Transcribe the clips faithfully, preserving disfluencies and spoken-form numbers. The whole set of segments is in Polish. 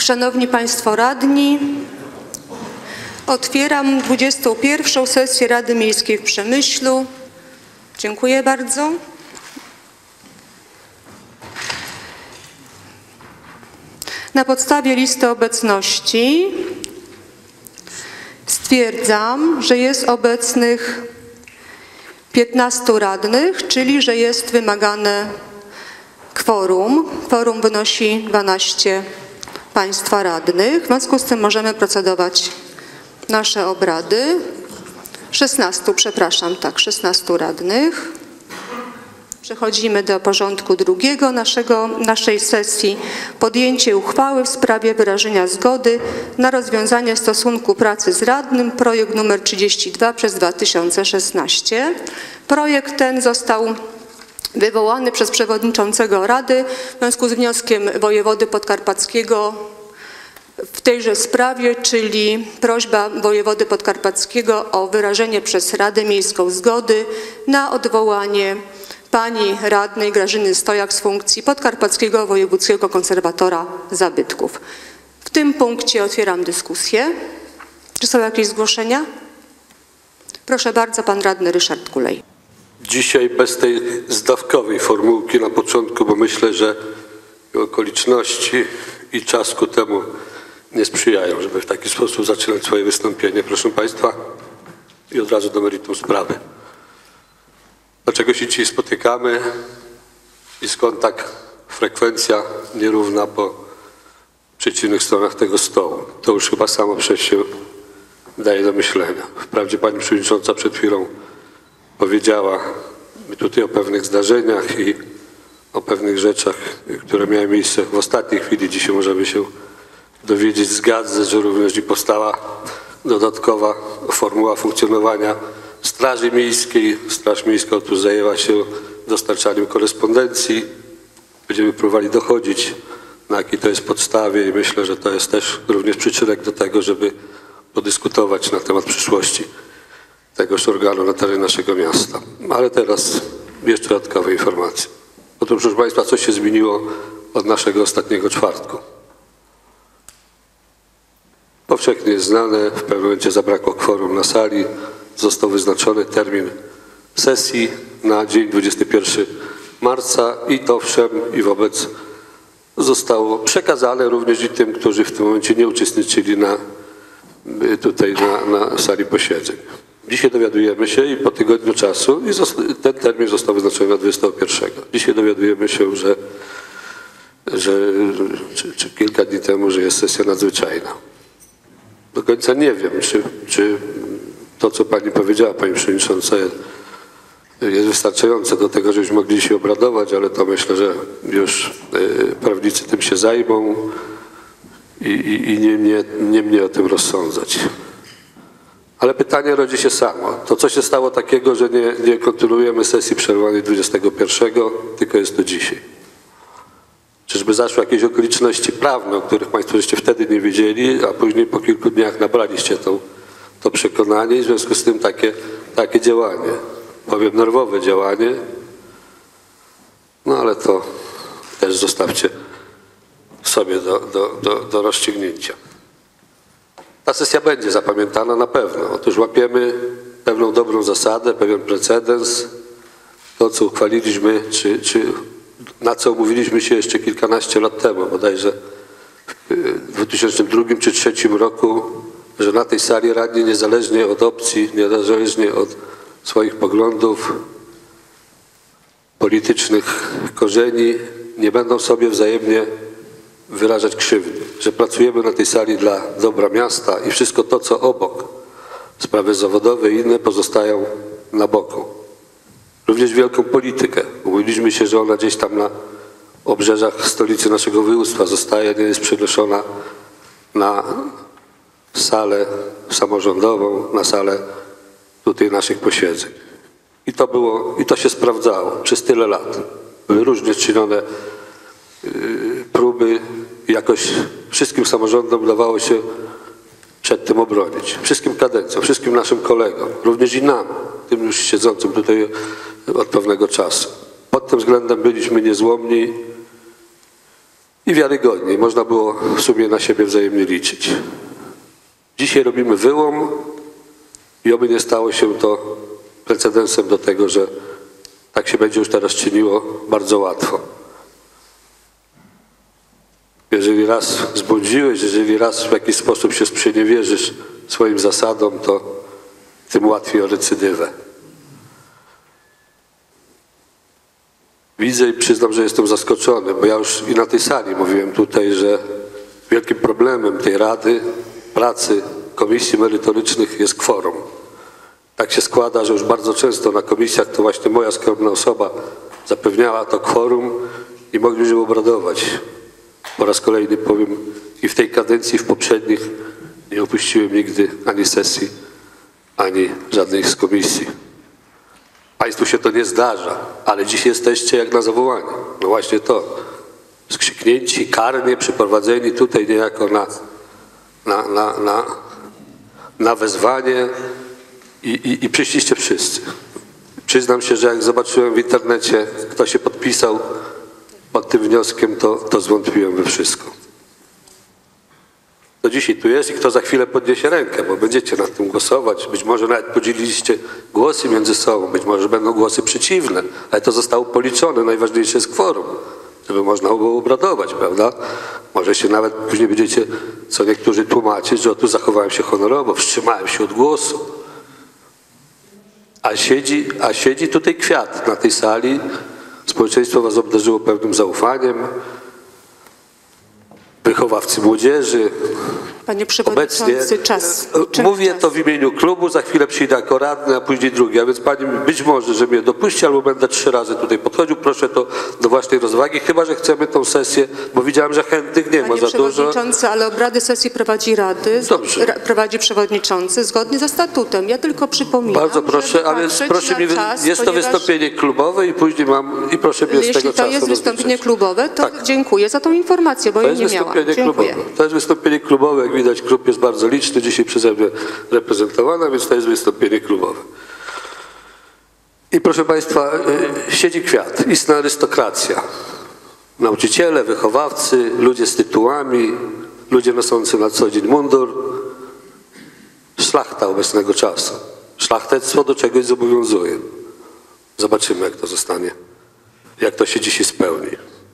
Szanowni Państwo Radni, otwieram dwudziestą pierwszą sesję Rady Miejskiej w Przemyślu. Dziękuję bardzo. Na podstawie listy obecności stwierdzam, że jest obecnych piętnastu radnych, czyli że jest wymagane kworum. Kworum wynosi dwanaście Państwa radnych. W związku z tym możemy procedować nasze obrady. szesnastu, przepraszam, tak, szesnastu radnych. Przechodzimy do porządku drugiego naszego, naszej sesji. Podjęcie uchwały w sprawie wyrażenia zgody na rozwiązanie stosunku pracy z radnym, projekt numer trzydzieści dwa przez dwa tysiące szesnaście. Projekt ten został wywołany przez przewodniczącego Rady w związku z wnioskiem wojewody podkarpackiego w tejże sprawie, czyli prośba wojewody podkarpackiego o wyrażenie przez Radę Miejską zgody na odwołanie pani radnej Grażyny Stojak z funkcji podkarpackiego wojewódzkiego konserwatora zabytków. W tym punkcie otwieram dyskusję. Czy są jakieś zgłoszenia? Proszę bardzo, pan radny Ryszard Kulej. Dzisiaj bez tej zdawkowej formułki na początku, bo myślę, że okoliczności i czas ku temu nie sprzyjają, żeby w taki sposób zaczynać swoje wystąpienie. Proszę Państwa, i od razu do meritum sprawy. Dlaczego się dzisiaj spotykamy i skąd tak frekwencja nierówna po przeciwnych stronach tego stołu? To już chyba samo przez się daje do myślenia. Wprawdzie pani przewodnicząca przed chwilą powiedziała mi tutaj o pewnych zdarzeniach i o pewnych rzeczach, które miały miejsce w ostatniej chwili. Dzisiaj możemy się dowiedzieć, zgadzać, że również i powstała dodatkowa formuła funkcjonowania Straży Miejskiej. Straż Miejska otóż zajęła się dostarczaniem korespondencji. Będziemy próbowali dochodzić, na jakiej to jest podstawie i myślę, że to jest też również przyczynek do tego, żeby podyskutować na temat przyszłości tegoż organu na terenie naszego miasta. Ale teraz jeszcze dodatkowe informacje. Otóż, proszę Państwa, coś się zmieniło od naszego ostatniego czwartku. Powszechnie jest znane, w pewnym momencie zabrakło kworum na sali, został wyznaczony termin sesji na dzień dwudziestego pierwszego marca i to wszem i wobec zostało przekazane również i tym, którzy w tym momencie nie uczestniczyli na, tutaj na, na sali posiedzeń. Dzisiaj dowiadujemy się i po tygodniu czasu i ten termin został wyznaczony na dwudziestego pierwszego. Dzisiaj dowiadujemy się, że, że czy, czy kilka dni temu, że jest sesja nadzwyczajna. Do końca nie wiem, czy, czy to, co pani powiedziała, pani przewodnicząca, jest wystarczające do tego, żebyśmy mogli się obradować, ale to myślę, że już prawnicy tym się zajmą i, i, i nie, mnie, nie mnie o tym rozsądzać. Ale pytanie rodzi się samo. To co się stało takiego, że nie, nie kontynuujemy sesji przerwanej dwudziestego pierwszego, tylko jest to dzisiaj? Czyżby zaszły jakieś okoliczności prawne, o których Państwo żeście wtedy nie wiedzieli, a później po kilku dniach nabraliście to, to przekonanie i w związku z tym takie, takie działanie. Powiem nerwowe działanie, no ale to też zostawcie sobie do, do, do, do rozstrzygnięcia. Ta sesja będzie zapamiętana na pewno. Otóż łapiemy pewną dobrą zasadę, pewien precedens. To, co uchwaliliśmy, czy, czy na co umówiliśmy się jeszcze kilkanaście lat temu, bodajże w dwa tysiące drugim czy dwa tysiące trzecim roku, że na tej sali radni niezależnie od opcji, niezależnie od swoich poglądów politycznych korzeni, nie będą sobie wzajemnie wyrażać krzywdy, że pracujemy na tej sali dla dobra miasta i wszystko to, co obok, sprawy zawodowe i inne pozostają na boku. Również wielką politykę. Umówiliśmy się, że ona gdzieś tam na obrzeżach stolicy naszego województwa zostaje, nie jest przenoszona na salę samorządową, na salę tutaj naszych posiedzeń. I to było, i to się sprawdzało przez tyle lat. Były różnie czynione yy, próby i jakoś wszystkim samorządom udawało się przed tym obronić. Wszystkim kadencjom, wszystkim naszym kolegom, również i nam, tym już siedzącym tutaj od pewnego czasu. Pod tym względem byliśmy niezłomni i wiarygodniej. Można było w sumie na siebie wzajemnie liczyć. Dzisiaj robimy wyłom i oby nie stało się to precedensem do tego, że tak się będzie już teraz czyniło bardzo łatwo. Jeżeli raz zbłądziłeś, jeżeli raz w jakiś sposób się sprzeniewierzysz swoim zasadom, to tym łatwiej o recydywę. Widzę i przyznam, że jestem zaskoczony, bo ja już i na tej sali mówiłem tutaj, że wielkim problemem tej Rady Pracy Komisji Merytorycznych jest kworum. Tak się składa, że już bardzo często na komisjach to właśnie moja skromna osoba zapewniała to kworum i mogliśmy obradować. Po raz kolejny powiem, i w tej kadencji, i w poprzednich nie opuściłem nigdy ani sesji, ani żadnej z komisji. Państwu się to nie zdarza, ale dziś jesteście jak na zawołanie. No właśnie to. Skrzyknięci, karnie, przyprowadzeni tutaj niejako na, na, na, na, na wezwanie i, i, i przyszliście wszyscy. Przyznam się, że jak zobaczyłem w internecie, kto się podpisał pod tym wnioskiem, to, to zwątpiłem we wszystko. To dzisiaj tu jest i kto za chwilę podniesie rękę, bo będziecie nad tym głosować. Być może nawet podzieliliście głosy między sobą, być może będą głosy przeciwne, ale to zostało policzone. Najważniejsze jest kworum, żeby można było obradować, prawda? Może się nawet później będziecie, co niektórzy tłumaczyć, że o, tu zachowałem się honorowo, wstrzymałem się od głosu. A siedzi, a siedzi tutaj kwiat na tej sali. Społeczeństwo was obdarzyło pewnym zaufaniem. Wychowawcy młodzieży. Panie Przewodniczący, Obecnie, czas. Czym mówię czas? To w imieniu klubu, za chwilę przyjdę jako radny, a później drugi. A więc pani być może, że mnie dopuści, albo będę trzy razy tutaj podchodził. Proszę to do własnej rozwagi, chyba że chcemy tą sesję, bo widziałem, że chętnych nie Panie ma za dużo. Przewodniczący, ale obrady sesji prowadzi Rady, Dobrze. ra, prowadzi Przewodniczący zgodnie ze statutem. Ja tylko przypominam, Bardzo proszę, a więc proszę mi, czas, jest to ponieważ... wystąpienie klubowe i później mam, i proszę mnie z Jeśli tego to czasu jest wystąpienie rozliczyć. klubowe, to Tak. dziękuję za tą informację, bo To jej jest nie miałam. wystąpienie Dziękuję. klubowe. To jest wystąpienie klubowe, jak widać klub jest bardzo liczny, dzisiaj przeze mnie reprezentowana, więc to jest wystąpienie klubowe. I proszę Państwa, y, siedzi kwiat, istna arystokracja. Nauczyciele, wychowawcy, ludzie z tytułami, ludzie noszący na co dzień mundur. Szlachta obecnego czasu. Szlachtectwo do czegoś zobowiązuje. Zobaczymy, jak to zostanie, jak to się dzisiaj spełni.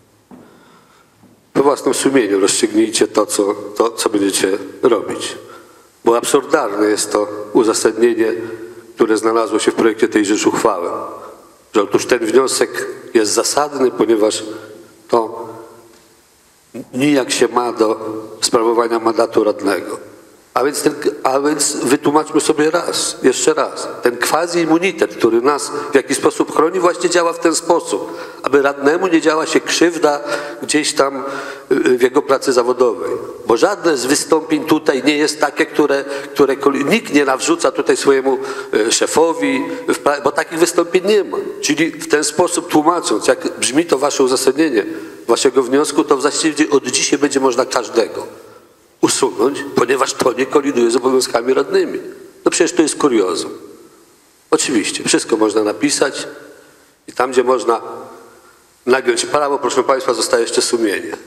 We własnym sumieniu rozstrzygnijcie to co, to, co będziecie robić. Bo absurdalne jest to uzasadnienie, które znalazło się w projekcie tejże uchwały. Że otóż ten wniosek jest zasadny, ponieważ to nijak się ma do sprawowania mandatu radnego. A więc, ten, a więc wytłumaczmy sobie raz, jeszcze raz. Ten quasi-immunitet, który nas w jakiś sposób chroni, właśnie działa w ten sposób, aby radnemu nie działa się krzywda gdzieś tam w jego pracy zawodowej. Bo żadne z wystąpień tutaj nie jest takie, które, które nikt nie nawrzuca tutaj swojemu szefowi, bo takich wystąpień nie ma. Czyli w ten sposób tłumacząc, jak brzmi to wasze uzasadnienie waszego wniosku, to w zasadzie od dzisiaj będzie można każdego usunąć, ponieważ to nie koliduje z obowiązkami radnymi. No przecież to jest kuriozum. Oczywiście, wszystko można napisać i tam, gdzie można nagiąć prawo, proszę Państwa, zostaje jeszcze sumienie.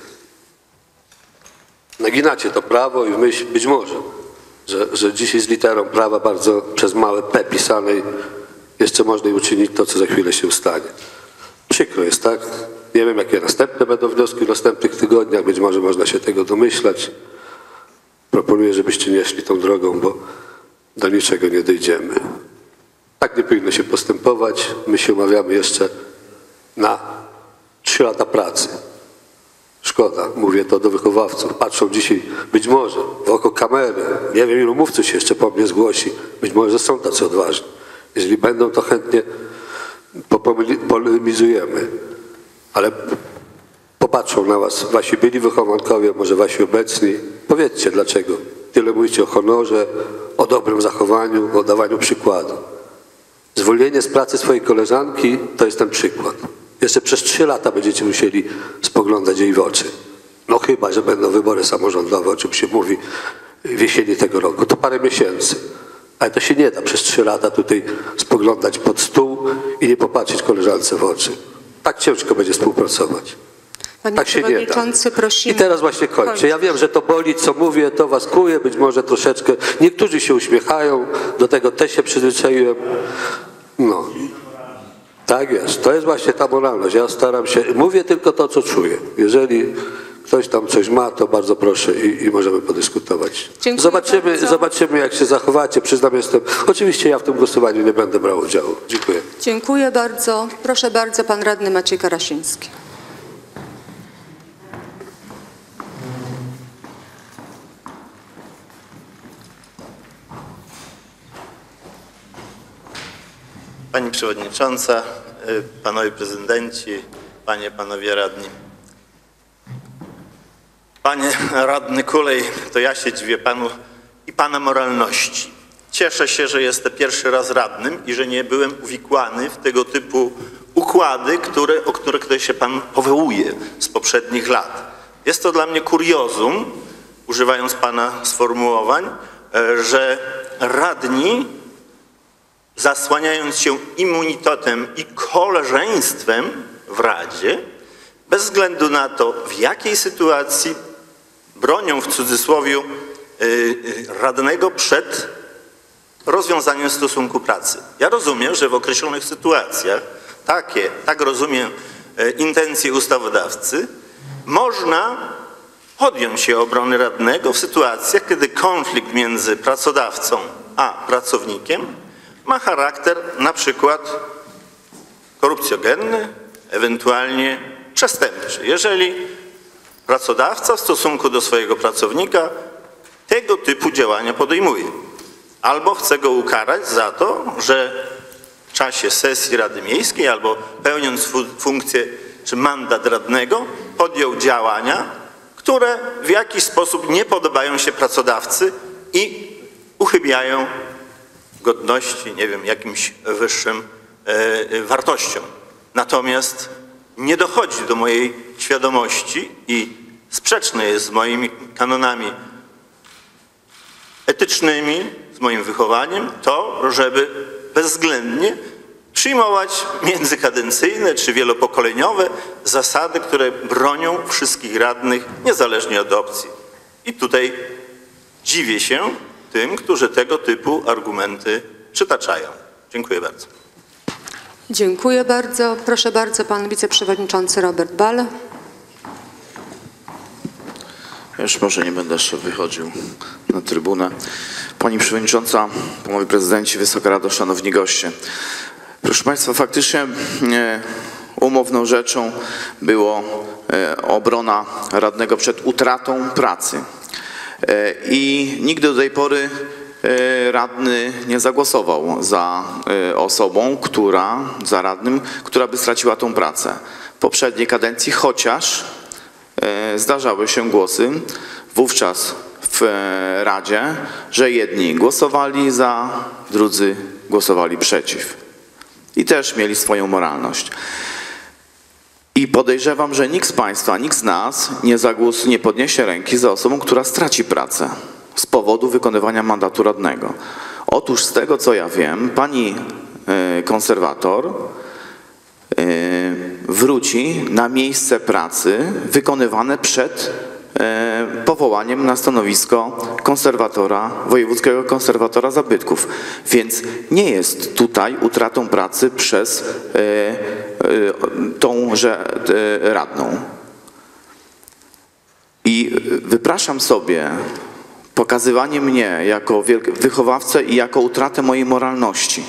Naginacie to prawo i w myśl, być może, że, że dzisiaj z literą prawa bardzo przez małe P pisanej jeszcze można uczynić to, co za chwilę się stanie. Przykro jest, tak? Nie wiem, jakie następne będą wnioski w następnych tygodniach, być może można się tego domyślać. Proponuję, żebyście nie szli tą drogą, bo do niczego nie dojdziemy. Tak nie powinno się postępować. My się umawiamy jeszcze na trzy lata pracy. Szkoda, mówię to do wychowawców. Patrzą dzisiaj być może w oko kamery. Nie wiem, ilu mówców się jeszcze po mnie zgłosi. Być może są tacy odważni. Jeżeli będą, to chętnie polemizujemy. Ale popatrzą na was wasi byli wychowankowie, może wasi obecni. Powiedzcie dlaczego. Tyle mówicie o honorze, o dobrym zachowaniu, o dawaniu przykładu. Zwolnienie z pracy swojej koleżanki to jest ten przykład. Jeszcze przez trzy lata będziecie musieli spoglądać jej w oczy. No chyba, że będą wybory samorządowe, o czym się mówi w jesieni tego roku. To parę miesięcy. Ale to się nie da przez trzy lata tutaj spoglądać pod stół i nie popatrzeć koleżance w oczy. Tak ciężko będzie współpracować. Panie Tak się nie da. Przewodniczący, prosimy. I teraz właśnie kończę. Ja wiem, że to boli, co mówię, to was kłuje, być może troszeczkę. Niektórzy się uśmiechają, do tego też się przyzwyczaiłem. No. Tak jest. To jest właśnie ta moralność. Ja staram się, mówię tylko to, co czuję. Jeżeli ktoś tam coś ma, to bardzo proszę i, i możemy podyskutować. Dziękuję Zobaczymy, bardzo. zobaczymy, jak się zachowacie. Przyznam, jestem. Oczywiście ja w tym głosowaniu nie będę brał udziału. Dziękuję. Dziękuję bardzo. Proszę bardzo, pan radny Maciej Karasiński. Pani Przewodnicząca, Panowie Prezydenci, Panie, Panowie Radni. Panie Radny Kulej, to ja się dziwię Panu i Pana moralności. Cieszę się, że jestem pierwszy raz radnym i że nie byłem uwikłany w tego typu układy, które, o które tutaj się Pan powołuje z poprzednich lat. Jest to dla mnie kuriozum, używając Pana sformułowań, że radni, zasłaniając się immunitetem i koleżeństwem w Radzie, bez względu na to, w jakiej sytuacji, bronią w cudzysłowie radnego przed rozwiązaniem stosunku pracy. Ja rozumiem, że w określonych sytuacjach, takie, tak rozumiem intencje ustawodawcy, można podjąć się obrony radnego w sytuacjach, kiedy konflikt między pracodawcą a pracownikiem ma charakter na przykład korupcjogenny, ewentualnie przestępczy. Jeżeli pracodawca w stosunku do swojego pracownika tego typu działania podejmuje, albo chce go ukarać za to, że w czasie sesji Rady Miejskiej albo pełniąc fu funkcję czy mandat radnego podjął działania, które w jakiś sposób nie podobają się pracodawcy i uchybiają godności, nie wiem, jakimś wyższym e, wartościom. Natomiast nie dochodzi do mojej świadomości i sprzeczne jest z moimi kanonami etycznymi, z moim wychowaniem to, żeby bezwzględnie przyjmować międzykadencyjne czy wielopokoleniowe zasady, które bronią wszystkich radnych niezależnie od opcji. I tutaj dziwię się tym, którzy tego typu argumenty przytaczają. Dziękuję bardzo. Dziękuję bardzo. Proszę bardzo, pan wiceprzewodniczący Robert Bal. Ja już może nie będę jeszcze wychodził na trybunę. Pani Przewodnicząca, Panowie Prezydenci, Wysoka Rado, Szanowni Goście. Proszę Państwa, faktycznie e, umowną rzeczą było e, obrona radnego przed utratą pracy. E, I nigdy do tej pory e, radny nie zagłosował za e, osobą, która, za radnym, która by straciła tą pracę. W poprzedniej kadencji, chociaż e, zdarzały się głosy wówczas w e, Radzie, że jedni głosowali za, drudzy głosowali przeciw. I też mieli swoją moralność. I podejrzewam, że nikt z Państwa, nikt z nas nie zagłosuje, nie podniesie ręki za osobą, która straci pracę z powodu wykonywania mandatu radnego. Otóż z tego, co ja wiem, pani y, konserwator y, wróci na miejsce pracy wykonywane przed y, powołaniem na stanowisko konserwatora, wojewódzkiego konserwatora zabytków. Więc nie jest tutaj utratą pracy przez y, y, tąże y, radną. I wypraszam sobie pokazywanie mnie jako wychowawcę i jako utratę mojej moralności.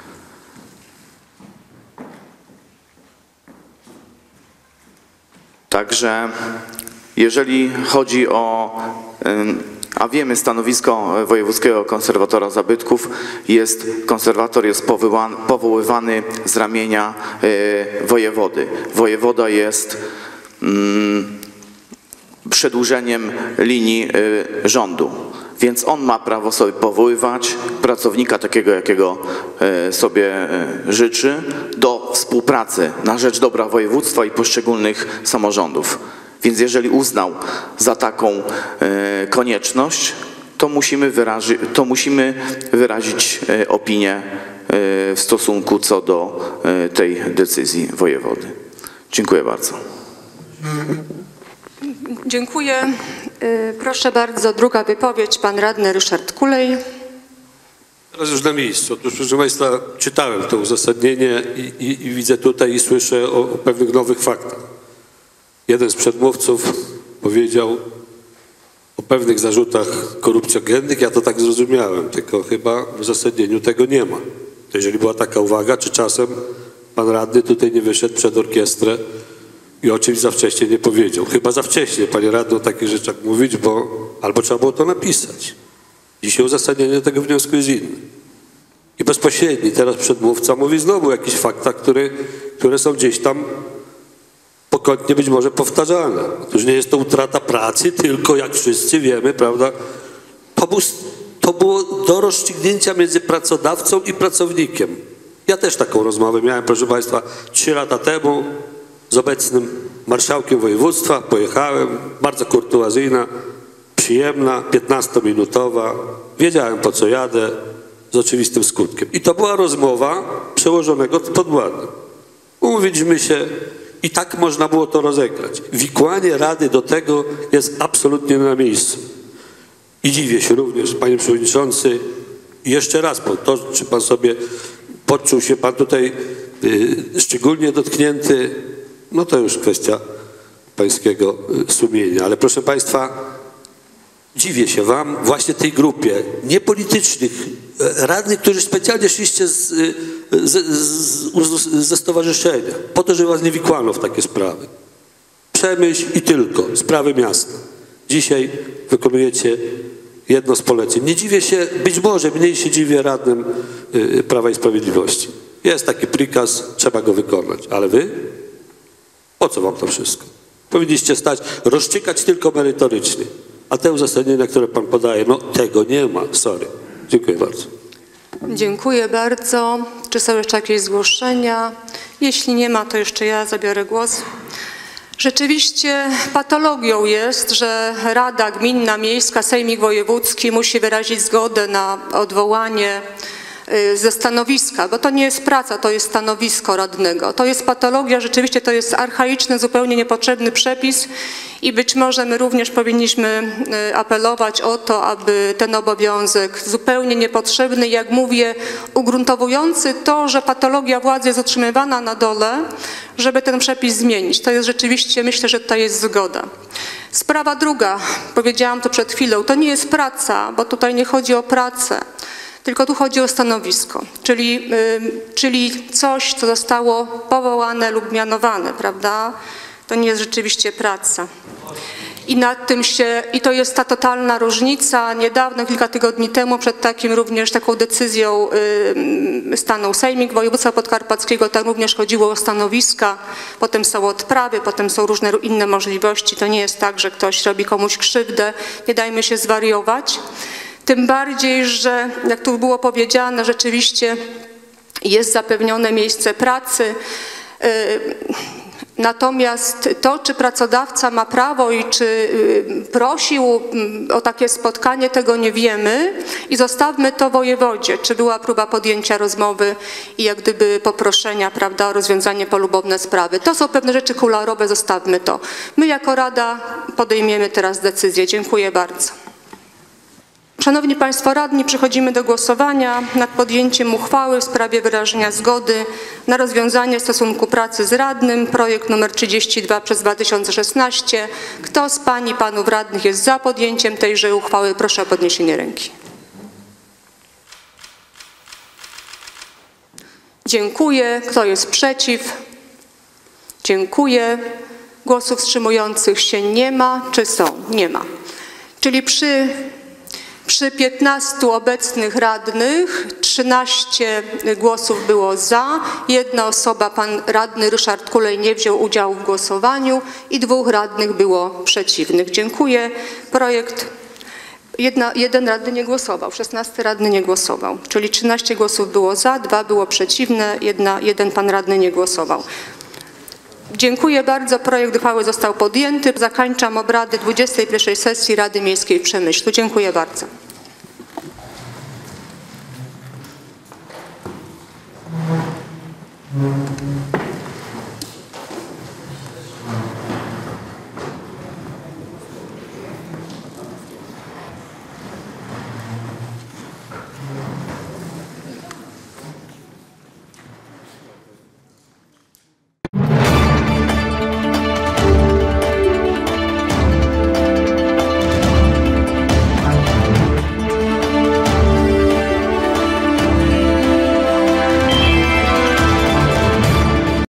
Także jeżeli chodzi o, a wiemy, stanowisko wojewódzkiego konserwatora zabytków, jest, konserwator jest powoływany, powoływany z ramienia wojewody. Wojewoda jest mm, przedłużeniem linii rządu. Więc on ma prawo sobie powoływać pracownika takiego, jakiego sobie życzy, do współpracy na rzecz dobra województwa i poszczególnych samorządów. Więc jeżeli uznał za taką konieczność, to musimy wyrazić, to musimy wyrazić opinię w stosunku co do tej decyzji wojewody. Dziękuję bardzo. Dziękuję. Y, Proszę bardzo, druga wypowiedź, pan radny Ryszard Kulej. Teraz już na miejscu. Otóż, proszę Państwa, czytałem to uzasadnienie i, i, i widzę tutaj i słyszę o, o pewnych nowych faktach. Jeden z przedmówców powiedział o pewnych zarzutach korupcjogennych. Ja to tak zrozumiałem, tylko chyba w uzasadnieniu tego nie ma. To jeżeli była taka uwaga, czy czasem pan radny tutaj nie wyszedł przed orkiestrę i o czymś za wcześnie nie powiedział. Chyba za wcześnie, panie radny, o takich rzeczach mówić, bo albo trzeba było to napisać. Dzisiaj uzasadnienie tego wniosku jest inne. I bezpośredni teraz przedmówca mówi znowu o jakichś faktach, które, które są gdzieś tam pokątnie być może powtarzane. Otóż nie jest to utrata pracy, tylko jak wszyscy wiemy, prawda, to, był, to było do rozstrzygnięcia między pracodawcą i pracownikiem. Ja też taką rozmowę miałem, proszę Państwa, trzy lata temu z obecnym marszałkiem województwa. Pojechałem, bardzo kurtuazyjna, przyjemna, piętnastominutowa. Wiedziałem, po co jadę, z oczywistym skutkiem. I to była rozmowa przełożonego pod władzy. Umówiliśmy się i tak można było to rozegrać. Wikłanie Rady do tego jest absolutnie na miejscu. I dziwię się również, panie przewodniczący, i jeszcze raz, bo to, czy pan sobie poczuł się pan tutaj y, szczególnie dotknięty, no to już kwestia pańskiego y, sumienia. Ale proszę państwa, dziwię się wam, właśnie tej grupie niepolitycznych radnych, którzy specjalnie szliście z, z, z, ze stowarzyszenia, po to, żeby was nie wikłano w takie sprawy. Przemyśl i tylko, sprawy miasta. Dzisiaj wykonujecie jedno z poleceń. Nie dziwię się, być może mniej się dziwię radnym Prawa i Sprawiedliwości. Jest taki prikaz, trzeba go wykonać. Ale wy? Po co wam to wszystko? Powinniście stać, rozstrzygać tylko merytorycznie. A te uzasadnienia, które pan podaje, no tego nie ma. Sorry. Dziękuję bardzo. Dziękuję bardzo. Czy są jeszcze jakieś zgłoszenia? Jeśli nie ma, to jeszcze ja zabiorę głos. Rzeczywiście patologią jest, że Rada Gminna, Miejska, Sejmik Wojewódzki musi wyrazić zgodę na odwołanie ze stanowiska, bo to nie jest praca, to jest stanowisko radnego. To jest patologia, rzeczywiście to jest archaiczny, zupełnie niepotrzebny przepis i być może my również powinniśmy apelować o to, aby ten obowiązek zupełnie niepotrzebny, jak mówię, ugruntowujący to, że patologia władzy jest utrzymywana na dole, żeby ten przepis zmienić. To jest rzeczywiście, myślę, że tutaj jest zgoda. Sprawa druga, powiedziałam to przed chwilą, to nie jest praca, bo tutaj nie chodzi o pracę, tylko tu chodzi o stanowisko, czyli, y, czyli coś, co zostało powołane lub mianowane, prawda? To nie jest rzeczywiście praca. I nad tym się, i to jest ta totalna różnica. Niedawno, kilka tygodni temu, przed takim również taką decyzją y, stanął Sejmik Województwa Podkarpackiego, tam również chodziło o stanowiska, potem są odprawy, potem są różne inne możliwości. To nie jest tak, że ktoś robi komuś krzywdę, nie dajmy się zwariować. Tym bardziej, że jak tu było powiedziane, rzeczywiście jest zapewnione miejsce pracy. Natomiast to, czy pracodawca ma prawo i czy prosił o takie spotkanie, tego nie wiemy i zostawmy to wojewodzie, czy była próba podjęcia rozmowy i jak gdyby poproszenia, prawda, o rozwiązanie polubowne sprawy. To są pewne rzeczy kuluarowe, zostawmy to. My jako Rada podejmiemy teraz decyzję. Dziękuję bardzo. Szanowni Państwo Radni, przechodzimy do głosowania nad podjęciem uchwały w sprawie wyrażenia zgody na rozwiązanie stosunku pracy z radnym, projekt numer trzydzieści dwa przez dwa tysiące szesnaście. Kto z Pań i Panów Radnych jest za podjęciem tejże uchwały? Proszę o podniesienie ręki. Dziękuję. Kto jest przeciw? Dziękuję. Głosów wstrzymujących się nie ma. Czy są? Nie ma. Czyli przy Przy piętnastu obecnych radnych trzynaście głosów było za, jedna osoba, pan radny Ryszard Kulej, nie wziął udziału w głosowaniu i dwóch radnych było przeciwnych. Dziękuję. Projekt, jedna, jeden radny nie głosował, szesnaście radny nie głosował, czyli trzynaście głosów było za, dwa było przeciwne, jedna, jeden pan radny nie głosował. Dziękuję bardzo. Projekt uchwały został podjęty. Zakończam obrady dwudziestej pierwszej sesji Rady Miejskiej w Przemyślu. Dziękuję bardzo.